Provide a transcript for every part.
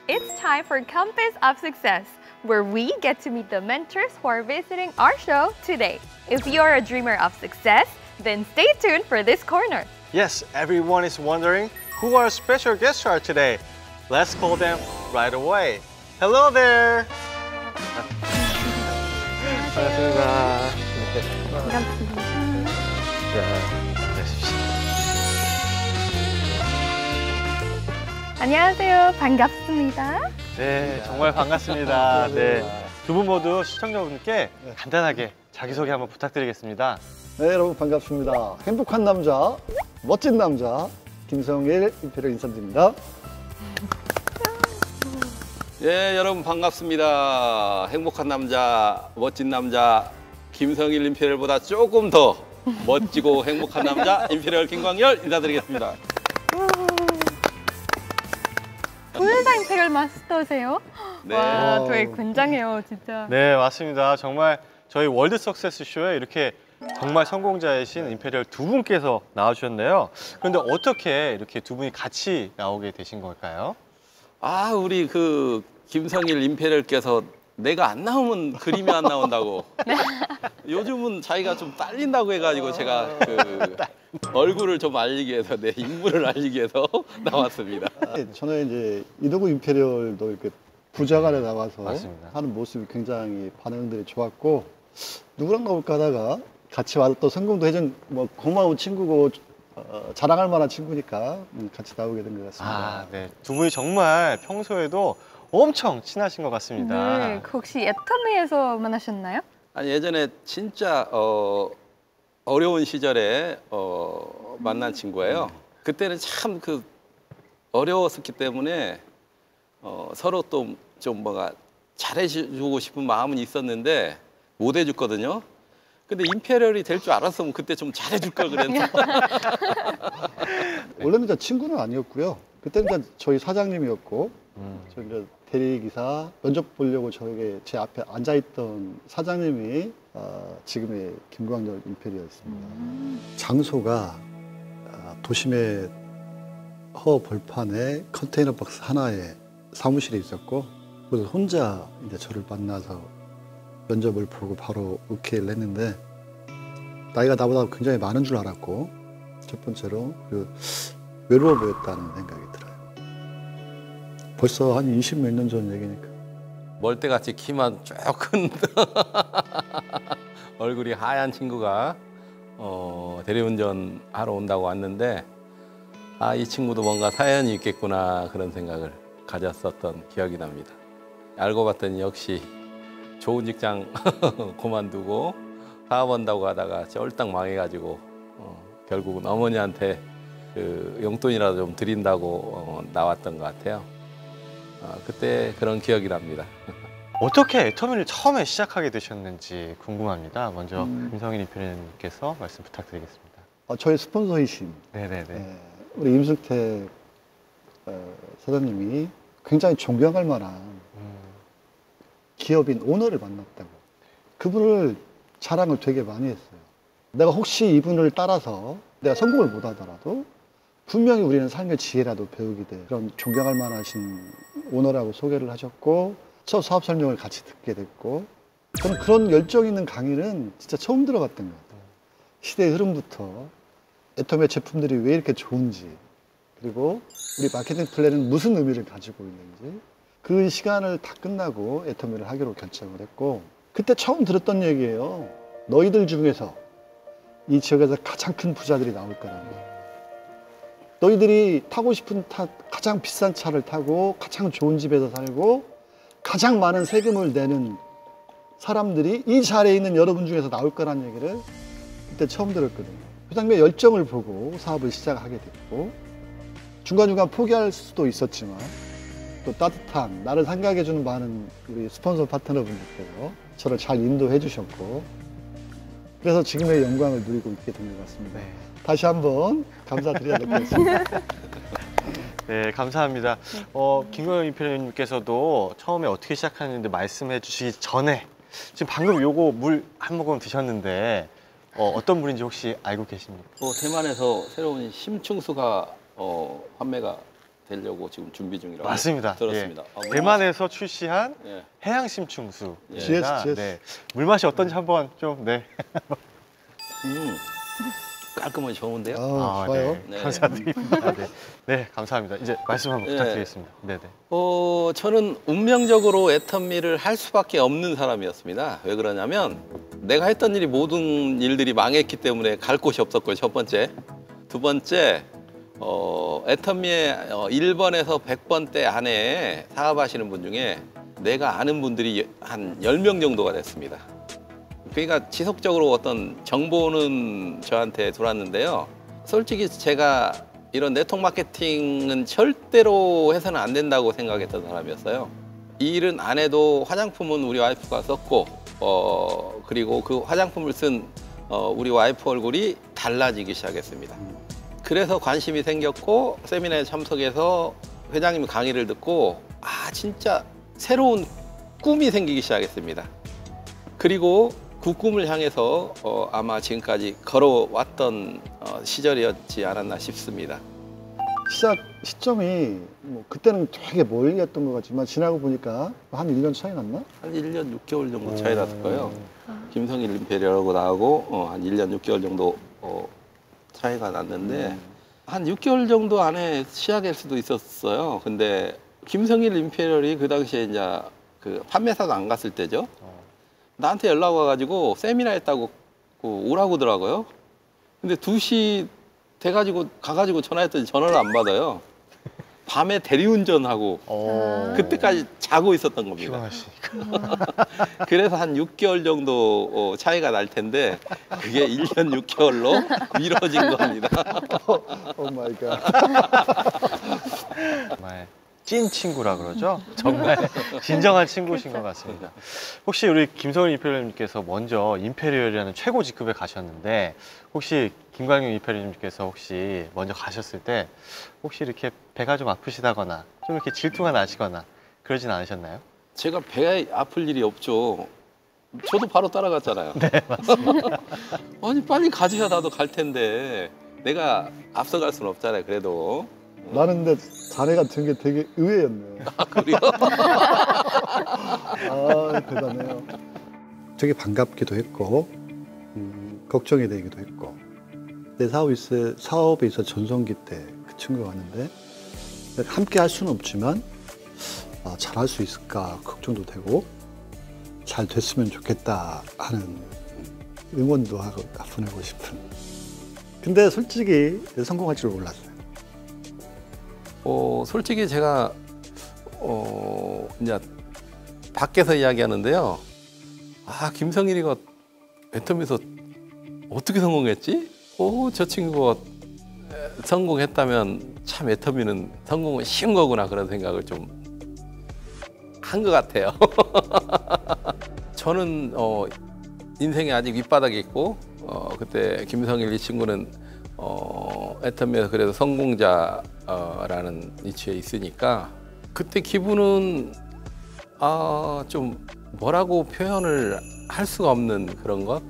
It's time for Compass of Success, where we get to meet the mentors who are visiting our show today. If you're a dreamer of success, then stay tuned for this corner. Yes, everyone is wondering who our special guests are today. Let's call them right away. Hello there. 반갑습니다. 반갑습니다. 안녕하세요. 반갑습니다. 네, 정말 반갑습니다. 네, 두 분 모두 시청자분께 간단하게 자기소개 한번 부탁드리겠습니다. 네, 여러분 반갑습니다. 행복한 남자, 멋진 남자 김성일 임페리얼 인사드립니다. 예, 여러분 반갑습니다. 행복한 남자, 멋진 남자 김성일 임페리얼보다 조금 더 멋지고 행복한 남자 임페리얼 김광열 인사드리겠습니다. 풀다 임페리얼 마스터세요? 네. 와, 되게 굉장해요, 진짜. 네, 맞습니다. 정말 저희 월드 석세스 쇼에 이렇게 정말 성공자이신 임페리얼 두 분께서 나와주셨네요. 그런데 어떻게 이렇게 두 분이 같이 나오게 되신 걸까요? 아, 우리 그 김성일 임페리얼께서 내가 안 나오면 그림이 안 나온다고. 요즘은 자기가 좀 딸린다고 해가지고 제가 그 얼굴을 좀 알리기 위해서, 내 인물을 알리기 위해서 나왔습니다. 저는 이제 이도구 임페리얼도 이렇게 부자간에 나와서 맞습니다. 하는 모습이 굉장히 반응들이 좋았고, 누구랑 나올까 하다가 같이 와서 또 성공도 해준 뭐 고마운 친구고 자랑할 만한 친구니까 같이 나오게 된 것 같습니다. 아, 네. 두 분이 정말 평소에도 엄청 친하신 것 같습니다. 네, 혹시 애터미에서 만나셨나요? 아니, 예전에 진짜 어려운 시절에 만난 친구예요. 그때는 참 그 어려웠었기 때문에 서로 또 좀 뭐가 잘해주고 싶은 마음은 있었는데 못 해줬거든요. 근데 임페리얼이 될 줄 알았으면 그때 좀 잘해줄 걸 그랬나. 원래는 이제 친구는 아니었고요. 그때는 이제 저희 사장님이었고, 저희 이제 대리기사 면접 보려고 저에게 제 앞에 앉아있던 사장님이 지금의 김광열 임페리얼이었습니다. 장소가 도심의 허벌판에 컨테이너 박스 하나에 사무실에 있었고, 그래서 혼자 이제 저를 만나서 면접을 보고 바로 오케이를 했는데, 나이가 나보다 굉장히 많은 줄 알았고, 첫 번째로 그리고 외로워 보였다는 생각이 들어요. 벌써 한 20 몇 년 전 얘기니까. 멀때같이 키만 쭉 큰 얼굴이 하얀 친구가 대리운전 하러 온다고 왔는데, 아, 이 친구도 뭔가 사연이 있겠구나 그런 생각을 가졌었던 기억이 납니다. 알고 봤더니 역시 좋은 직장 그만두고 사업한다고 하다가 쫄딱 망해가지고 결국은 어머니한테 그 용돈이라도 좀 드린다고 나왔던 것 같아요. 그때 그런 기억이 납니다. 어떻게 애터미를 처음에 시작하게 되셨는지 궁금합니다. 먼저 김성일 임페리얼님께서 말씀 부탁드리겠습니다. 저희 스폰서이신 네네네. 우리 임승택 사장님이 굉장히 존경할 만한 기업인 오너를 만났다고. 그분을 자랑을 되게 많이 했어요. 내가 혹시 이분을 따라서 내가 성공을 못 하더라도 분명히 우리는 삶의 지혜라도 배우게 돼. 그런 존경할 만하신 오너라고 소개를 하셨고, 첫 사업 설명을 같이 듣게 됐고, 저는 그런 열정 있는 강의는 진짜 처음 들어갔던 것 같아요. 시대의 흐름부터 애터미의 제품들이 왜 이렇게 좋은지, 그리고 우리 마케팅 플랜은 무슨 의미를 가지고 있는지, 그 시간을 다 끝나고 애터미를 하기로 결정을 했고, 그때 처음 들었던 얘기예요. 너희들 중에서 이 지역에서 가장 큰 부자들이 나올 거라는 거예요. 너희들이 타고 싶은 가장 비싼 차를 타고 가장 좋은 집에서 살고 가장 많은 세금을 내는 사람들이 이 자리에 있는 여러분 중에서 나올 거라는 얘기를 그때 처음 들었거든요. 회장님의 열정을 보고 사업을 시작하게 됐고, 중간중간 포기할 수도 있었지만 또 따뜻한 나를 생각해주는 많은 우리 스폰서 파트너분들께서 저를 잘 인도해 주셨고, 그래서 지금의 영광을 누리고 있게 된 것 같습니다. 네. 다시 한번 감사드려야 될 것 같습니다. 네, 감사합니다. 김광열 임페리얼님께서도 처음에 어떻게 시작하는지 말씀해 주시기 전에 지금 방금 요거 물 한 모금 드셨는데 어떤 물인지 혹시 알고 계십니까? 대만에서 새로운 심층수가 판매가 되려고 지금 준비 중이라고 맞습니다. 들었습니다. 예. 대만에서 출시한 예. 해양심충수. 예. GS. 네. 물맛이 어떤지 한번 좀 네. 깔끔하게 좋은데요. 좋아요. 네. 네. 감사드립니다. 네. 네, 감사합니다. 이제 말씀 한번 네. 부탁드리겠습니다. 네, 네. 저는 운명적으로 애터미를 할 수밖에 없는 사람이었습니다. 왜 그러냐면 내가 했던 일이 모든 일들이 망했기 때문에 갈 곳이 없었고요. 첫 번째. 두 번째, 애터미의 1번에서 100번대 안에 사업하시는 분 중에 내가 아는 분들이 한 10명 정도가 됐습니다. 그러니까 지속적으로 어떤 정보는 저한테 들어왔는데요. 솔직히 제가 이런 네트워크 마케팅은 절대로 해서는 안 된다고 생각했던 사람이었어요. 이 일은 안 해도 화장품은 우리 와이프가 썼고 그리고 그 화장품을 쓴 우리 와이프 얼굴이 달라지기 시작했습니다. 그래서 관심이 생겼고 세미나에 참석해서 회장님 강의를 듣고 진짜 새로운 꿈이 생기기 시작했습니다. 그리고 그 꿈을 향해서 아마 지금까지 걸어왔던 시절이었지 않았나 싶습니다. 시작 시점이 뭐 그때는 되게 멀리했던 것 같지만 지나고 보니까 한 1년 차이 났나? 한 1년 6개월 정도 차이 났을 거예요. 김성일 임페리얼하고 나하고 한 1년 6개월 정도 차이가 났는데 한 6개월 정도 안에 시작할 수도 있었어요. 근데 김성일 임페리얼이 그 당시에 이제 그 판매사가 안 갔을 때죠. 나한테 연락 와가지고 세미나 했다고 오라고 하더라고요. 근데 2시 돼가지고 가가지고 전화했더니 전화를 안 받아요. 밤에 대리운전하고 그때까지 자고 있었던 겁니다. 피곤하시니까. 그래서 한 6개월 정도 차이가 날 텐데 그게 1년 6개월로 미뤄진 겁니다. 오 마이 갓. 정말 찐 친구라 그러죠? 정말 진정한 친구신 것 같습니다. 혹시 우리 김성일 임페리얼님께서 먼저 임페리얼이라는 최고 직급에 가셨는데 혹시 김광용 임페리얼님께서 혹시 먼저 가셨을 때 혹시 이렇게 배가 좀 아프시다거나 좀 이렇게 질투가 나시거나 그러진 않으셨나요? 제가 배 아플 일이 없죠. 저도 바로 따라갔잖아요. 네, 맞습니다. 아니 빨리 가주셔 나도 갈 텐데 내가 앞서갈 수는 없잖아요. 그래도. 나는 근데 자네 같은 게 되게 의외였네. 그래요? 대단해요. 되게 반갑기도 했고 걱정이 되기도 했고 내 사업에 있어 전성기 때 그 친구가 왔는데 함께 할 수는 없지만 잘할 수 있을까 걱정도 되고 잘 됐으면 좋겠다 하는 응원도 하고 보내고 싶은. 근데 솔직히 성공할 줄 몰랐어요. 솔직히 제가 이제 밖에서 이야기하는데요. 김성일이가 애터미에서 어떻게 성공했지? 저 친구가 성공했다면 참 애터미는 성공은 쉬운 거구나 그런 생각을 좀 한 것 같아요. 저는 인생이 아직 윗바닥에 있고 그때 김성일 이 친구는 애터미에서 그래도 성공자라는 위치에 있으니까 그때 기분은 좀 뭐라고 표현을 할 수가 없는 그런 것.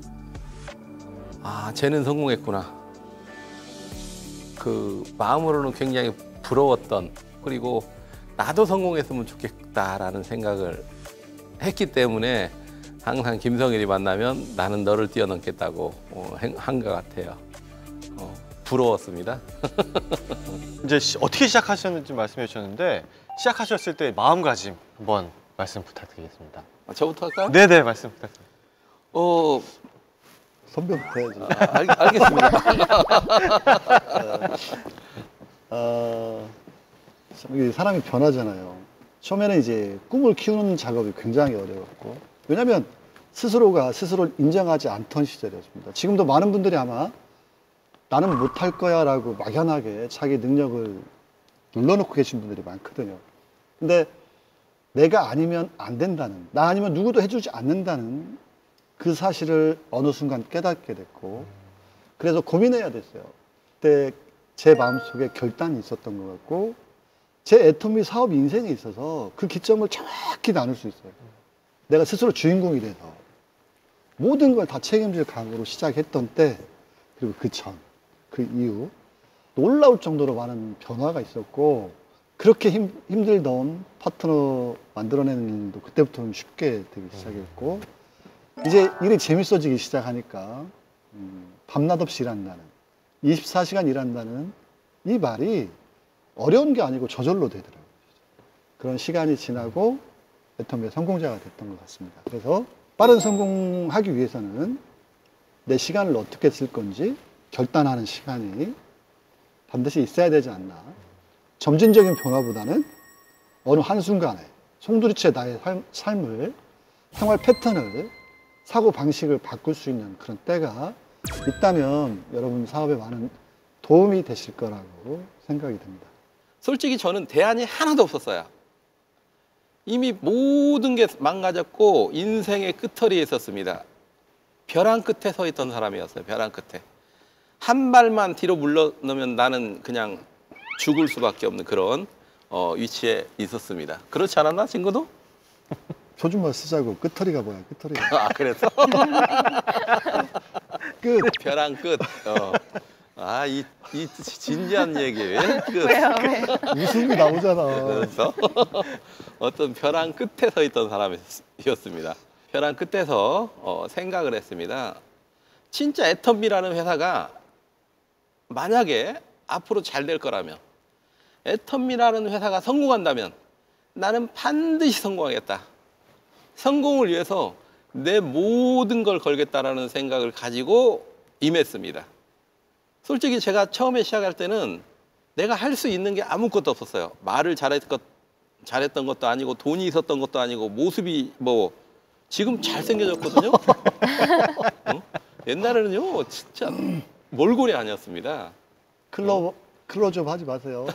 쟤는 성공했구나. 그 마음으로는 굉장히 부러웠던, 그리고 나도 성공했으면 좋겠다라는 생각을 했기 때문에 항상 김성일이 만나면 나는 너를 뛰어넘겠다고 한 것 같아요. 부러웠습니다. 이제 어떻게 시작하셨는지 말씀해 주셨는데 시작하셨을 때 마음가짐 한번 말씀 부탁드리겠습니다. 저부터 할까요? 네네, 말씀 부탁드립니다. 선배부터 해야지. 알겠습니다. 이게 사람이 변하잖아요. 처음에는 이제 꿈을 키우는 작업이 굉장히 어려웠고, 왜냐하면 스스로가 스스로를 인정하지 않던 시절이었습니다. 지금도 많은 분들이 아마 나는 못할 거야 라고 막연하게 자기 능력을 눌러놓고 계신 분들이 많거든요. 근데 내가 아니면 안 된다는, 나 아니면 누구도 해주지 않는다는 그 사실을 어느 순간 깨닫게 됐고, 그래서 고민해야 됐어요. 그때 제 마음속에 결단이 있었던 것 같고, 제 애터미 사업 인생에 있어서 그 기점을 정확히 나눌 수 있어요. 내가 스스로 주인공이 돼서 모든 걸 다 책임질 각오로 시작했던 때, 그리고 그 전, 그 이후 놀라울 정도로 많은 변화가 있었고, 그렇게 힘들던 파트너 만들어내는 일도 그때부터는 쉽게 되기 시작했고, 이제 일이 재밌어지기 시작하니까 밤낮 없이 일한다는, 24시간 일한다는 이 말이 어려운 게 아니고 저절로 되더라고요. 그런 시간이 지나고 애터미의 성공자가 됐던 것 같습니다. 그래서 빠른 성공하기 위해서는 내 시간을 어떻게 쓸 건지 결단하는 시간이 반드시 있어야 되지 않나. 점진적인 변화보다는 어느 한순간에 송두리째 나의 삶을, 생활 패턴을, 사고 방식을 바꿀 수 있는 그런 때가 있다면 여러분 사업에 많은 도움이 되실 거라고 생각이 듭니다. 솔직히 저는 대안이 하나도 없었어요. 이미 모든 게 망가졌고 인생의 끝터리에 있었습니다. 벼랑 끝에 서 있던 사람이었어요. 벼랑 끝에. 한 발만 뒤로 물러나면 나는 그냥 죽을 수밖에 없는 그런 위치에 있었습니다. 그렇지 않았나, 친구도? 표준말 쓰자고. 끝터리가 뭐야, 끝터리가. 아, 그래서? 끝. 벼랑 끝. 아, 이 진지한 얘기. 끝. 왜요? 웃음이 나오잖아. 그래서 어떤 벼랑 끝에 서 있던 사람이었습니다. 벼랑 끝에서 생각을 했습니다. 진짜 애터미라는 회사가 만약에 앞으로 잘 될 거라면, 애터미라는 회사가 성공한다면 나는 반드시 성공하겠다. 성공을 위해서 내 모든 걸 걸겠다라는 생각을 가지고 임했습니다. 솔직히 제가 처음에 시작할 때는 내가 할 수 있는 게 아무것도 없었어요. 말을 잘했던 것도 아니고 돈이 있었던 것도 아니고 모습이 뭐 지금 잘생겨졌거든요. 옛날에는요 진짜 몰골이 아니었습니다. 클로즈업 하지 마세요.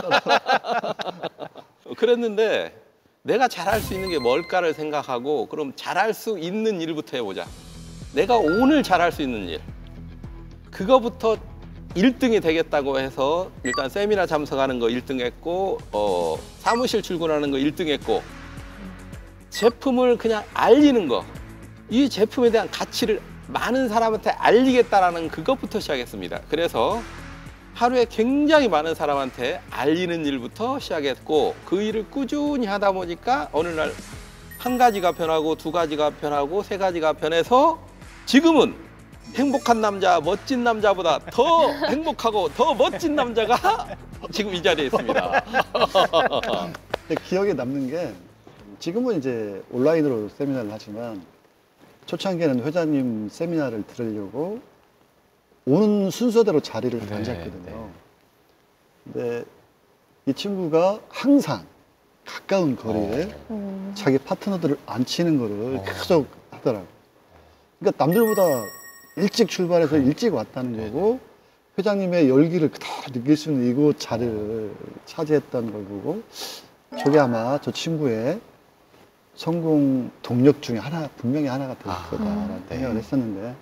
그랬는데 내가 잘할 수 있는 게 뭘까를 생각하고, 그럼 잘할 수 있는 일부터 해보자. 내가 오늘 잘할 수 있는 일, 그거부터 1등이 되겠다고 해서 일단 세미나 참석하는 거 1등 했고, 사무실 출근하는 거 1등 했고, 제품을 그냥 알리는 거, 이 제품에 대한 가치를 많은 사람한테 알리겠다라는 그것부터 시작했습니다. 그래서 하루에 굉장히 많은 사람한테 알리는 일부터 시작했고, 그 일을 꾸준히 하다 보니까 어느 날 한 가지가 변하고 두 가지가 변하고 세 가지가 변해서 지금은 행복한 남자, 멋진 남자보다 더 행복하고 더 멋진 남자가 지금 이 자리에 있습니다. 기억에 남는 게, 지금은 이제 온라인으로 세미나를 하지만 초창기에는 회장님 세미나를 들으려고 오는 순서대로 자리를 앉았거든요. 근데 이 친구가 항상 가까운 거리에 자기 파트너들을 앉히는 거를 계속 하더라고요. 그러니까 남들보다 일찍 출발해서 일찍 왔다는 거고, 회장님의 열기를 다 느낄 수 있는 이곳 자리를 차지했다는 걸 보고, 저게 아마 저 친구의 성공 동력 중에 하나, 분명히 하나가 될 거다라는 생각을 했었는데,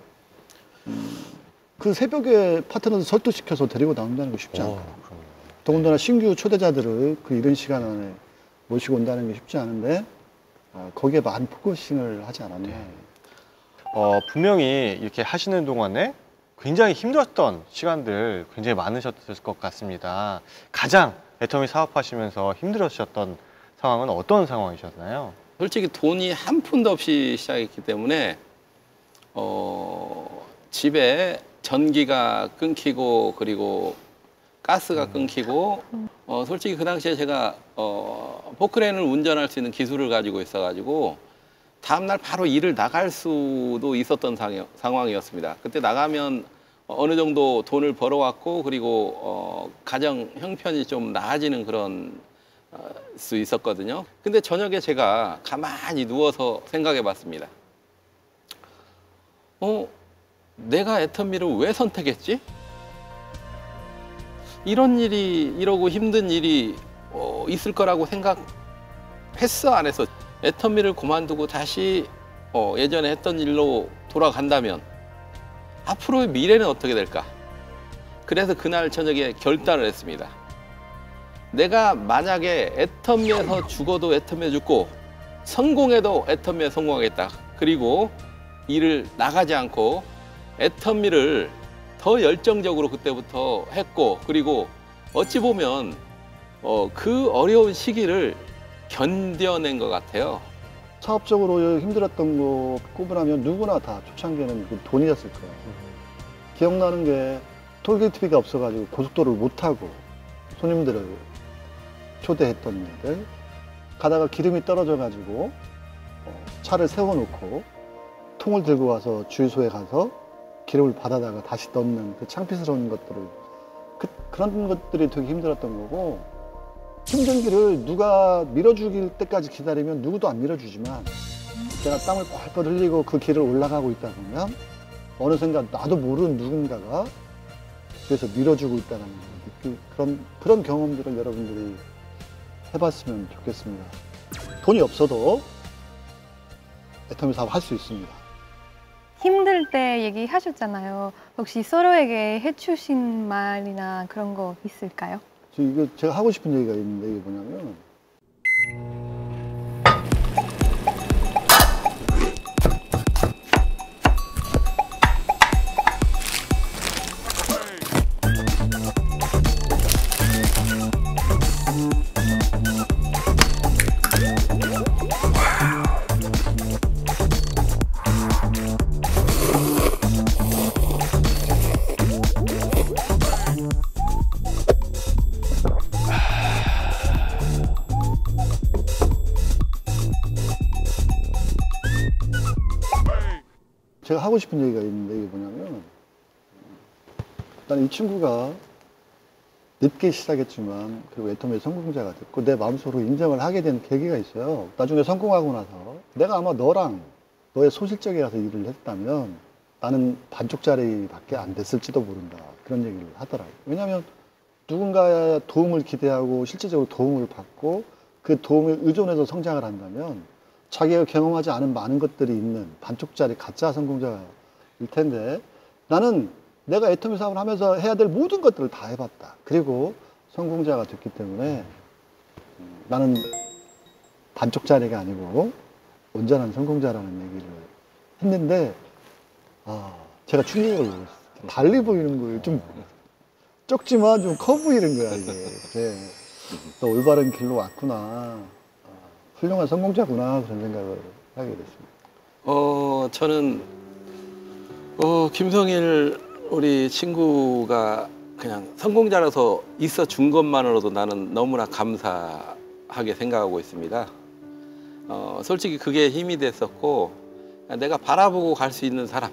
그 새벽에 파트너들 설득시켜서 데리고 나온다는 게 쉽지 않아요. 더군다나 신규 초대자들을 그 이른 시간 안에 모시고 온다는 게 쉽지 않은데, 거기에 많은 포커싱을 하지 않았나. 분명히 이렇게 하시는 동안에 굉장히 힘들었던 시간들 굉장히 많으셨을 것 같습니다. 가장 애터미 사업하시면서 힘들으셨던 상황은 어떤 상황이셨나요? 솔직히 돈이 한 푼도 없이 시작했기 때문에 집에 전기가 끊기고 그리고 가스가 끊기고, 솔직히 그 당시에 제가 포크레인을 운전할 수 있는 기술을 가지고 있어가지고 다음날 바로 일을 나갈 수도 있었던 상황이었습니다. 그때 나가면 어느 정도 돈을 벌어왔고, 그리고 가정 형편이 좀 나아지는 그런 수 있었거든요. 근데 저녁에 제가 가만히 누워서 생각해 봤습니다. 내가 애터미를 왜 선택했지? 이러고 힘든 일이 있을 거라고 생각했어, 안 했어? 애터미를 그만두고 다시 예전에 했던 일로 돌아간다면 앞으로의 미래는 어떻게 될까? 그래서 그날 저녁에 결단을 했습니다. 내가 만약에 애터미에서 죽어도 애터미에 죽고, 성공해도 애터미에 성공하겠다. 그리고 일을 나가지 않고 애터미를 더 열정적으로 그때부터 했고, 그리고 어찌 보면 그 어려운 시기를 견뎌낸 것 같아요. 사업적으로 힘들었던 거 꼽으라면 누구나 다 초창기에는 그 돈이었을 거예요. 기억나는 게 톨게이트비가 없어가지고 고속도로를 못 타고 손님들을 초대했던 일들, 가다가 기름이 떨어져가지고 차를 세워놓고 통을 들고 와서 주유소에 가서 기름을 받아다가 다시 넣는 그 창피스러운 것들을 그런 것들이 되게 힘들었던 거고, 힘든 길을 누가 밀어주길 때까지 기다리면 누구도 안 밀어주지만 제가 땀을 꼴꼴 흘리고 그 길을 올라가고 있다 보면 어느샌가 나도 모르는 누군가가 그래서 밀어주고 있다는 그런 경험들을 여러분들이 해봤으면 좋겠습니다. 돈이 없어도 애터미 사업 할 수 있습니다. 힘들 때 얘기하셨잖아요. 혹시 서로에게 해주신 말이나 그런 거 있을까요? 이거 제가 하고 싶은 얘기가 있는데 이게 뭐냐면 제가 하고 싶은 얘기가 있는데 이게 뭐냐면 일단 이 친구가 늦게 시작했지만 그리고 애터미의 성공자가 됐고 내 마음속으로 인정을 하게 된 계기가 있어요. 나중에 성공하고 나서 내가 아마 너랑 너의 소실적에 가서 일을 했다면 나는 반쪽짜리밖에 안 됐을지도 모른다, 그런 얘기를 하더라고요. 왜냐하면 누군가의 도움을 기대하고 실질적으로 도움을 받고 그 도움에 의존해서 성장을 한다면 자기가 경험하지 않은 많은 것들이 있는 반쪽짜리 가짜 성공자일 텐데, 나는 내가 애터미 사업을 하면서 해야 될 모든 것들을 다 해봤다. 그리고 성공자가 됐기 때문에 나는 반쪽짜리가 아니고 온전한 성공자라는 얘기를 했는데, 제가 충격을 먹었어요. 달리 보이는 거예요. 좀 적지만 좀 커 보이는 거야, 이게. 그래. 또 올바른 길로 왔구나. 훌륭한 성공자구나, 그런 생각을 하게 됐습니다. 저는 김성일 우리 친구가 그냥 성공자라서 있어 준 것만으로도 나는 너무나 감사하게 생각하고 있습니다. 솔직히 그게 힘이 됐었고, 내가 바라보고 갈 수 있는 사람,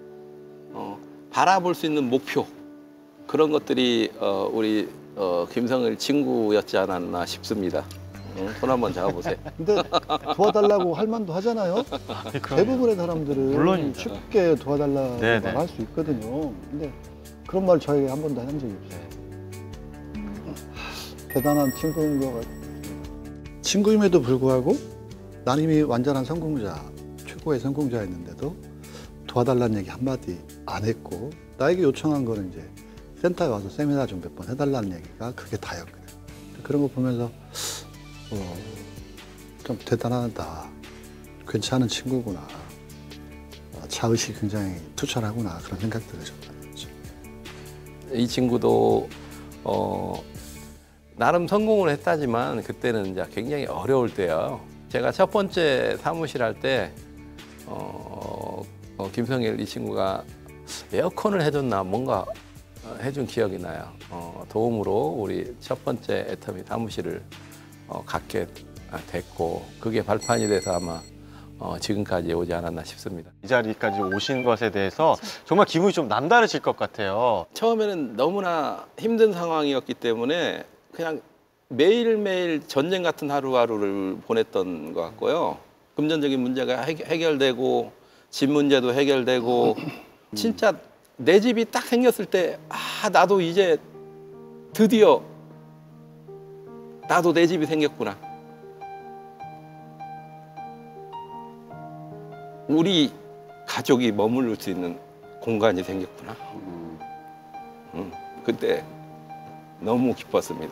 바라볼 수 있는 목표, 그런 것들이 우리 김성일 친구였지 않았나 싶습니다. 손 한번 잡아보세요. 근데 도와달라고 할 만도 하잖아요. 대부분의 사람들은 물론입니다. 쉽게 도와달라고 네네. 말할 수 있거든요. 근데 그런 말 저에게 한 번도 한 적이 없어요. 대단한 친구인 것 같아요. 친구임에도 불구하고 난 이미 완전한 성공자, 최고의 성공자였는데도 도와달라는 얘기 한마디 안 했고, 나에게 요청한 거는 이제 센터에 와서 세미나 좀 몇 번 해달라는 얘기가 그게 다였거든요. 그런 거 보면서 좀 대단하다, 괜찮은 친구구나, 자의식이 굉장히 투철하구나, 그런 생각들을 좀 받았죠. 이 친구도 나름 성공을 했다지만 그때는 이제 굉장히 어려울 때요. 제가 첫 번째 사무실 할 때 김성일 이 친구가 에어컨을 해줬나 뭔가 해준 기억이 나요. 도움으로 우리 첫 번째 애터미 사무실을 갖게 됐고, 그게 발판이 돼서 아마 지금까지 오지 않았나 싶습니다. 이 자리까지 오신 것에 대해서 정말 기분이 좀 남다르실 것 같아요. 처음에는 너무나 힘든 상황이었기 때문에 그냥 매일매일 전쟁 같은 하루하루를 보냈던 것 같고요. 금전적인 문제가 해결되고 집 문제도 해결되고, 진짜 내 집이 딱 생겼을 때 나도 이제 드디어 나도 내 집이 생겼구나. 우리 가족이 머무를 수 있는 공간이 생겼구나. 그때 너무 기뻤습니다.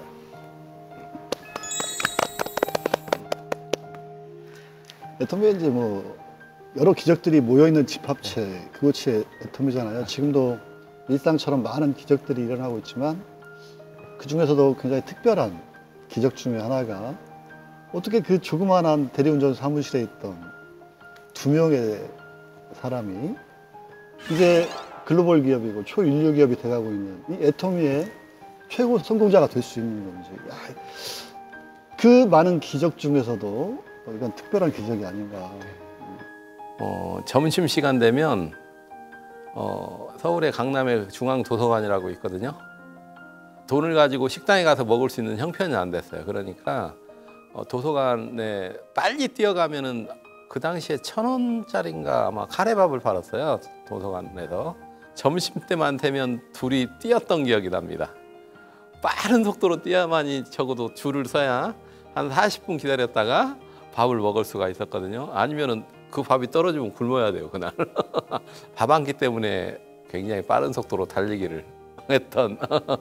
애터미에 이제 뭐 여러 기적들이 모여있는 집합체, 그것이 애터미잖아요. 지금도 일상처럼 많은 기적들이 일어나고 있지만 그 중에서도 굉장히 특별한 기적 중에 하나가 어떻게 그 조그만한 대리운전 사무실에 있던 2명의 사람이 이제 글로벌 기업이고 초인류 기업이 돼가고 있는 이 애터미의 최고 성공자가 될 수 있는 건지. 야, 그 많은 기적 중에서도 이건 특별한 기적이 아닌가. 점심 시간 되면 서울의 강남에 중앙도서관이라고 있거든요. 돈을 가지고 식당에 가서 먹을 수 있는 형편이 안 됐어요. 그러니까 도서관에 빨리 뛰어가면은 그 당시에 1,000원짜리인가 아마 카레밥을 팔았어요. 도서관에서. 점심때만 되면 둘이 뛰었던 기억이 납니다. 빠른 속도로 뛰어야만이 적어도 줄을 서야 한 40분 기다렸다가 밥을 먹을 수가 있었거든요. 아니면은 그 밥이 떨어지면 굶어야 돼요, 그날. 밥 한 끼 때문에 굉장히 빠른 속도로 달리기를 했던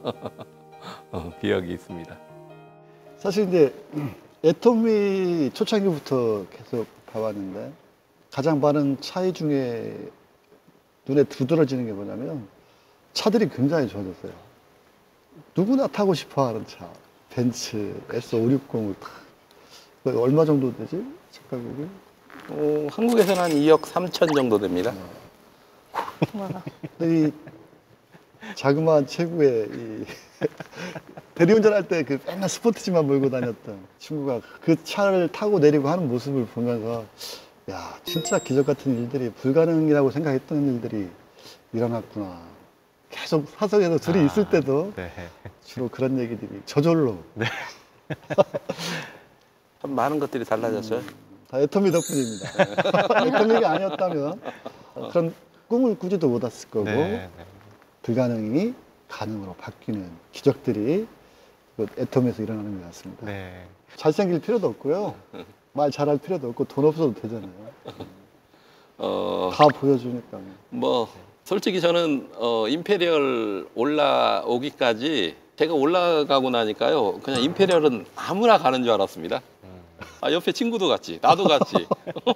기억이 있습니다. 사실 이제 애터미 초창기부터 계속 봐왔는데 가장 많은 차이 중에 눈에 두드러지는 게 뭐냐면 차들이 굉장히 좋아졌어요. 누구나 타고 싶어 하는 차. 벤츠 S560을 얼마 정도 되지? 차 가격이? 한국에서는 한 2억 3천 정도 됩니다. 근데 이 자그마한 체구에 이 대리운전할 때 그 맨날 스포츠지만 몰고 다녔던 친구가 그 차를 타고 내리고 하는 모습을 보면서 야, 진짜 기적 같은 일들이 불가능이라고 생각했던 일들이 일어났구나. 계속 사석에서 둘이 있을 때도 네. 주로 그런 얘기들이 저절로 참 많은 것들이 달라졌어요. 다 애터미 덕분입니다. 애터미가 아니었다면 그런 꿈을 꾸지도 못했을 거고 네. 불가능이 가능으로 바뀌는 기적들이 애터미에서 일어나는 것 같습니다. 네. 잘생길 필요도 없고요. 말 잘할 필요도 없고 돈 없어도 되잖아요. 다 보여주니까. 뭐 솔직히 저는 임페리얼 올라오기까지 제가 올라가고 나니까요, 그냥 임페리얼은 아무나 가는 줄 알았습니다. 옆에 친구도 갔지, 나도 갔지.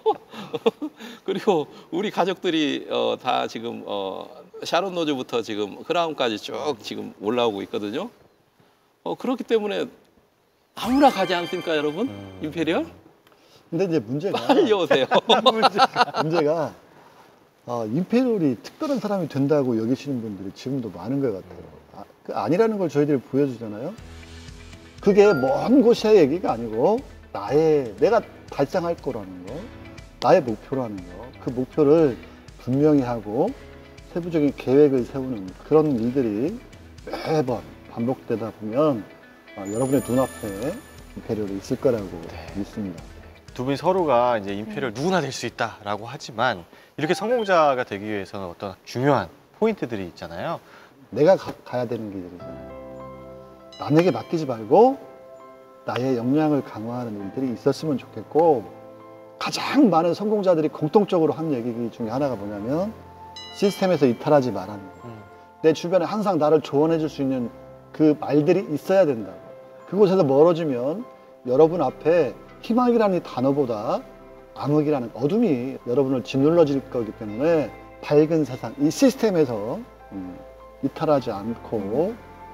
그리고 우리 가족들이 다 지금 샤론 노즈부터 지금 크라운까지 쭉 지금 올라오고 있거든요. 그렇기 때문에 아무나 가지 않습니까, 여러분? 임페리얼? 근데 이제 문제가 빨리 오세요. 문제가 임페리얼이 특별한 사람이 된다고 여기시는 분들이 지금도 많은 것 같아요. 아니라는 걸 저희들이 보여주잖아요. 그게 먼 곳의 얘기가 아니고 내가 달성할 거라는 거, 나의 목표라는 거, 그 목표를 분명히 하고 세부적인 계획을 세우는 그런 일들이 매번 반복되다 보면 여러분의 눈앞에 임페리얼이 있을 거라고 믿습니다. 두 분이 서로가 이제 임페리얼 누구나 될 수 있다라고 하지만 이렇게 성공자가 되기 위해서는 어떤 중요한 포인트들이 있잖아요. 내가 가야 되는 길이잖아요. 남에게 맡기지 말고 나의 역량을 강화하는 일들이 있었으면 좋겠고, 가장 많은 성공자들이 공통적으로 한 얘기 중에 하나가 뭐냐면 시스템에서 이탈하지 말라는 거. 내 주변에 항상 나를 조언해 줄 수 있는 그 말들이 있어야 된다고. 그곳에서 멀어지면 여러분 앞에 희망이라는 단어보다 암흑이라는 어둠이 여러분을 짓눌러질 거기 때문에 밝은 세상, 이 시스템에서 이탈하지 않고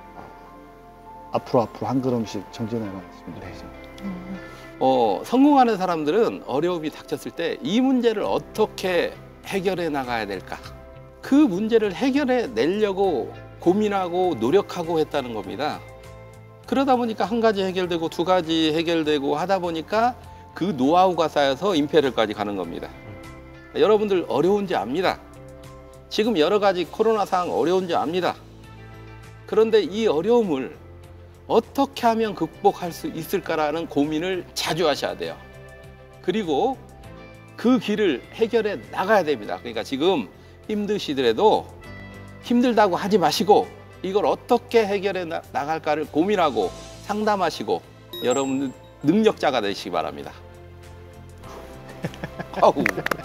앞으로 한 걸음씩 정진해가겠습니다. 성공하는 사람들은 어려움이 닥쳤을 때 이 문제를 어떻게 해결해 나가야 될까? 그 문제를 해결해 내려고 고민하고 노력하고 했다는 겁니다. 그러다 보니까 한 가지 해결되고 두 가지 해결되고 하다 보니까 그 노하우가 쌓여서 임페리얼까지 가는 겁니다. 여러분들 어려운지 압니다. 지금 여러 가지 코로나 상황 어려운지 압니다. 그런데 이 어려움을 어떻게 하면 극복할 수 있을까라는 고민을 자주 하셔야 돼요. 그리고 그 길을 해결해 나가야 됩니다. 그러니까 지금 힘드시더라도 힘들다고 하지 마시고 이걸 어떻게 해결해 나갈까를 고민하고 상담하시고 여러분 능력자가 되시기 바랍니다. 아우.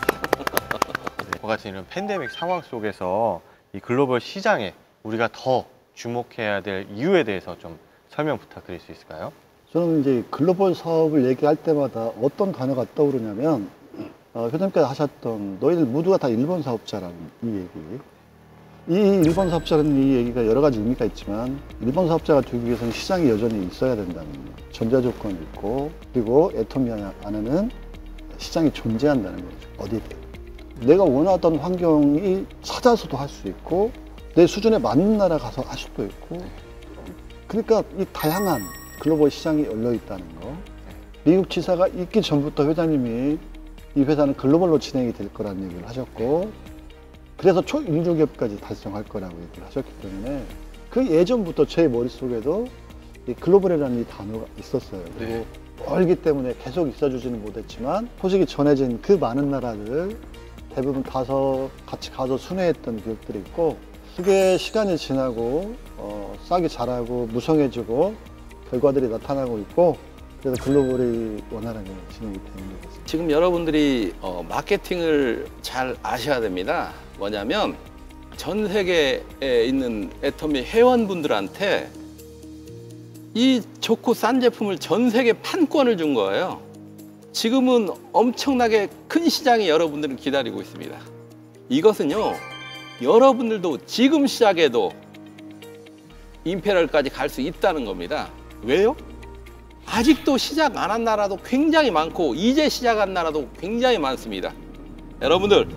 같은 이런 팬데믹 상황 속에서 이 글로벌 시장에 우리가 더 주목해야 될 이유에 대해서 좀 설명 부탁드릴 수 있을까요? 저는 이제 글로벌 사업을 얘기할 때마다 어떤 단어가 떠오르냐면 회장님께서 하셨던 너희들 모두가 다 일본 사업자라는 이 얘기. 이 일본 사업자라는 이 얘기가 여러 가지 의미가 있지만 일본 사업자가 되기 위해서는 시장이 여전히 있어야 된다는 거. 전자 조건이 있고 그리고 애터미 안에는 시장이 존재한다는 거죠. 어디든. 내가 원하던 환경이 찾아서도 할 수 있고 내 수준에 맞는 나라 가서 할 수도 있고 그러니까 이 다양한 글로벌 시장이 열려 있다는 거. 미국 지사가 있기 전부터 회장님이 이 회사는 글로벌로 진행이 될 거라는 얘기를 하셨고 그래서 초인조기업까지 달성할 거라고 얘기를 하셨기 때문에 그 예전부터 제 머릿속에도 이 글로벌이라는 이 단어가 있었어요. 그리고 멀기 때문에 계속 있어주지는 못했지만 소식이 전해진 그 많은 나라들 대부분 같이 가서 순회했던 기억들이 있고 그게 시간이 지나고 싹이 자라고 무성해지고 결과들이 나타나고 있고 그래서 글로벌이 원활하게 진행이 되는 것 같습니다. 지금 여러분들이 마케팅을 잘 아셔야 됩니다. 뭐냐면 전 세계에 있는 애터미 회원분들한테 이 좋고 싼 제품을 전 세계 판권을 준 거예요. 지금은 엄청나게 큰 시장이 여러분들을 기다리고 있습니다. 이것은요, 여러분들도 지금 시작해도 임페리얼까지 갈 수 있다는 겁니다. 왜요? 아직도 시작 안 한 나라도 굉장히 많고 이제 시작한 나라도 굉장히 많습니다. 여러분들,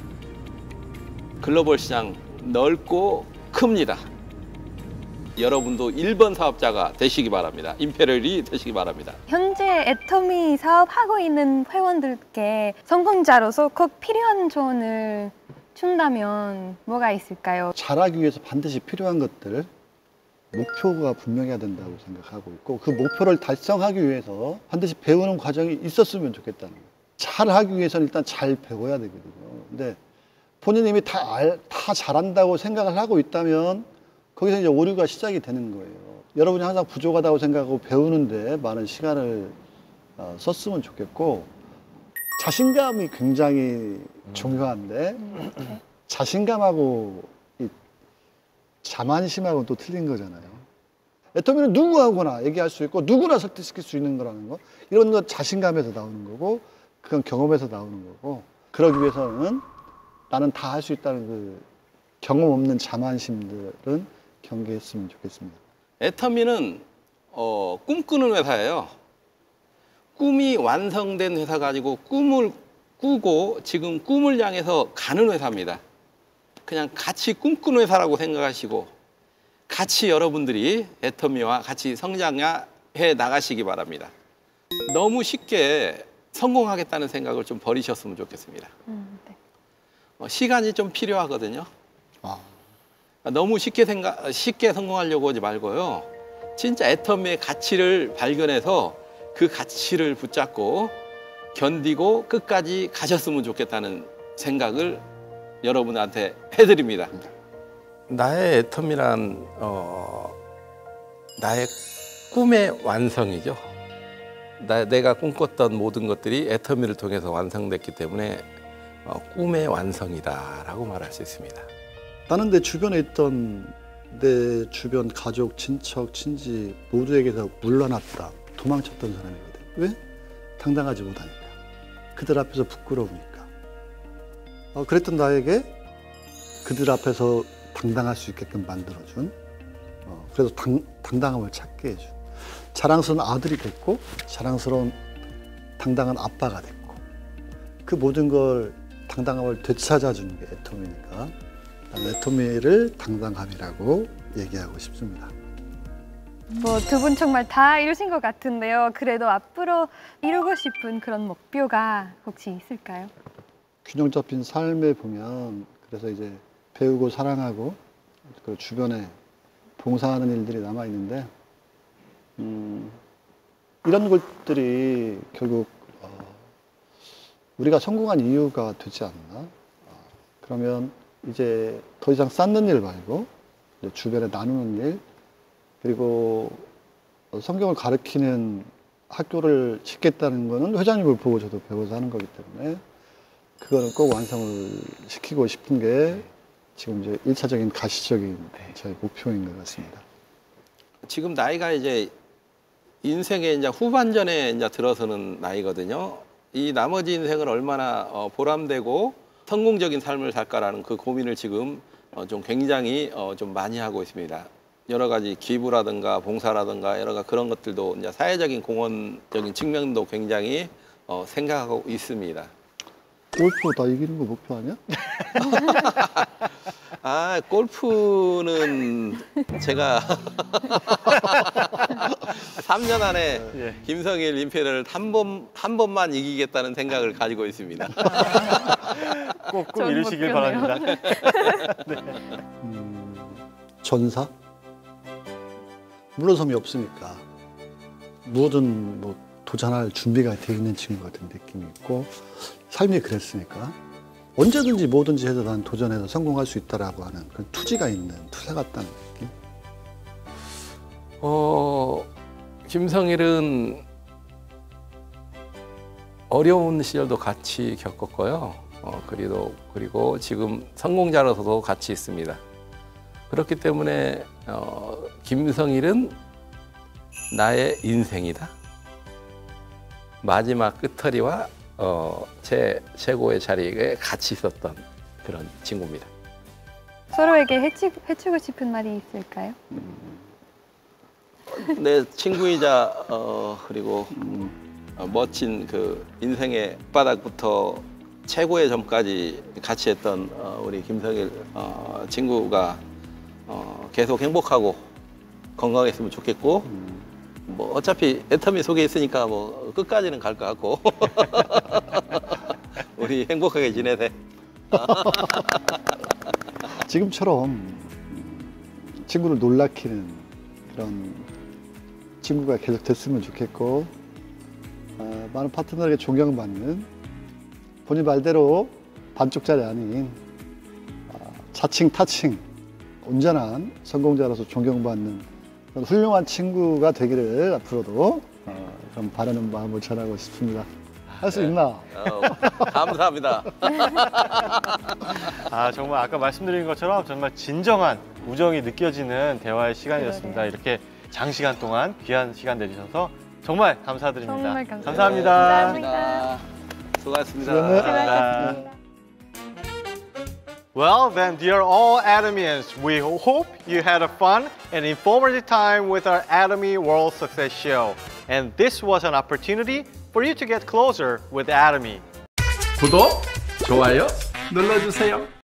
글로벌 시장 넓고 큽니다. 여러분도 1번 사업자가 되시기 바랍니다. 임페리얼이 되시기 바랍니다. 현재 애터미 사업하고 있는 회원들께 성공자로서 꼭 필요한 조언을 준다면 뭐가 있을까요? 잘하기 위해서 반드시 필요한 것들 목표가 분명해야 된다고 생각하고 있고 그 목표를 달성하기 위해서 반드시 배우는 과정이 있었으면 좋겠다는 거예요. 잘하기 위해서는 일단 잘 배워야 되거든요. 근데 본인이 이미 다 잘한다고 생각을 하고 있다면 거기서 이제 오류가 시작이 되는 거예요. 여러분이 항상 부족하다고 생각하고 배우는데 많은 시간을 썼으면 좋겠고 자신감이 굉장히 중요한데 자신감하고 이 자만심하고는 또 틀린 거잖아요. 애터미는 누구하고나 얘기할 수 있고 누구나 설득시킬 수 있는 거라는 거. 이런 건 자신감에서 나오는 거고 그건 경험에서 나오는 거고 그러기 위해서는 나는 다 할 수 있다는 그 경험 없는 자만심들은 경계했으면 좋겠습니다. 애터미는 꿈꾸는 회사예요. 꿈이 완성된 회사 가지고 꿈을 꾸고 지금 꿈을 향해서 가는 회사입니다. 그냥 같이 꿈꾸는 회사라고 생각하시고 같이 여러분들이 애터미와 같이 성장해 나가시기 바랍니다. 너무 쉽게 성공하겠다는 생각을 좀 버리셨으면 좋겠습니다. 네. 시간이 좀 필요하거든요. 너무 쉽게 성공하려고 하지 말고요. 진짜 애터미의 가치를 발견해서 그 가치를 붙잡고 견디고 끝까지 가셨으면 좋겠다는 생각을 여러분한테 해드립니다. 나의 애터미란 나의 꿈의 완성이죠. 내가 꿈꿨던 모든 것들이 애터미를 통해서 완성됐기 때문에 꿈의 완성이다라고 말할 수 있습니다. 나는 내 주변에 있던 내 주변 가족, 친척, 친지 모두에게서 물러났다, 도망쳤던 사람이거든. 왜? 당당하지 못하니까. 그들 앞에서 부끄러우니까. 그랬던 나에게 그들 앞에서 당당할 수 있게끔 만들어준, 그래서 당당함을 찾게 해준 자랑스러운 아들이 됐고 자랑스러운 당당한 아빠가 됐고 그 모든 걸 당당함을 되찾아주는 게 애터미니까 애터미를 당당함이라고 얘기하고 싶습니다. 뭐 두 분 정말 다 이루신 것 같은데요. 그래도 앞으로 이루고 싶은 그런 목표가 혹시 있을까요? 균형 잡힌 삶에 보면 그래서 이제 배우고 사랑하고 그 주변에 봉사하는 일들이 남아 있는데 이런 것들이 결국 우리가 성공한 이유가 되지 않나? 그러면 이제 더 이상 쌓는 일 말고 주변에 나누는 일 그리고 성경을 가르치는 학교를 짓겠다는 거는 회장님을 보고 저도 배워서 하는 거기 때문에 그거는 꼭 완성을 시키고 싶은 게 지금 이제 1차적인 가시적인 저의 목표인 것 같습니다. 지금 나이가 이제 인생의 이제 후반전에 이제 들어서는 나이거든요. 이 나머지 인생을 얼마나 보람되고 성공적인 삶을 살까라는 그 고민을 지금 좀 굉장히 좀 많이 하고 있습니다. 여러 가지 기부라든가 봉사라든가 여러 가지 그런 것들도 이제 사회적인 공헌적인 측면도 굉장히 생각하고 있습니다. 골프 다 이기는 거 목표 아니야? 아, 골프는 제가 3년 안에 예. 김성일 임페리얼을 한 번만 이기겠다는 생각을 가지고 있습니다. 꼭 좋은 이루시길 목표네요. 바랍니다. 전사? 물러섬이 없으니까 뭐든 뭐 도전할 준비가 되어 있는 친구 같은 느낌이 있고 삶이 그랬으니까 언제든지 뭐든지 해서 난 도전해서 성공할 수 있다라고 하는 그런 투지가 있는 투사 같다는 느낌? 김성일은 어려운 시절도 같이 겪었고요. 그리고 지금 성공자로서도 같이 있습니다. 그렇기 때문에 김성일은 나의 인생이다. 마지막 끝터리와 제 최고의 자리에 같이 있었던 그런 친구입니다. 서로에게 해주고 싶은 말이 있을까요? 내 친구이자 그리고 멋진 그 인생의 바닥부터 최고의 점까지 같이 했던 우리 김성일 친구가 계속 행복하고 건강했으면 좋겠고 뭐 어차피 애터미 속에 있으니까 뭐 끝까지는 갈 것 같고 우리 행복하게 지내세. 지금처럼 친구를 놀라키는 그런 친구가 계속 됐으면 좋겠고 많은 파트너에게 존경받는 본인 말대로 반쪽짜리 아닌 차칭 타칭 온전한 성공자로서 존경받는 그런 훌륭한 친구가 되기를 앞으로도 좀 바라는 마음을 전하고 싶습니다. 할 수 있나? 감사합니다. 아, 정말 아까 말씀드린 것처럼 정말 진정한 우정이 느껴지는 대화의 시간이었습니다. 이렇게 장시간 동안 귀한 시간 내주셔서 정말 감사드립니다. 정말 감사합니다. 감사합니다. 감사합니다. 수고하셨습니다. 수고하셨습니다. Well, then, dear all Atomians, we hope you had a fun and informative time with our Atomy World Success Show. And this was an opportunity for you to get closer with Atomy. 구독, 좋아요 눌러주세요.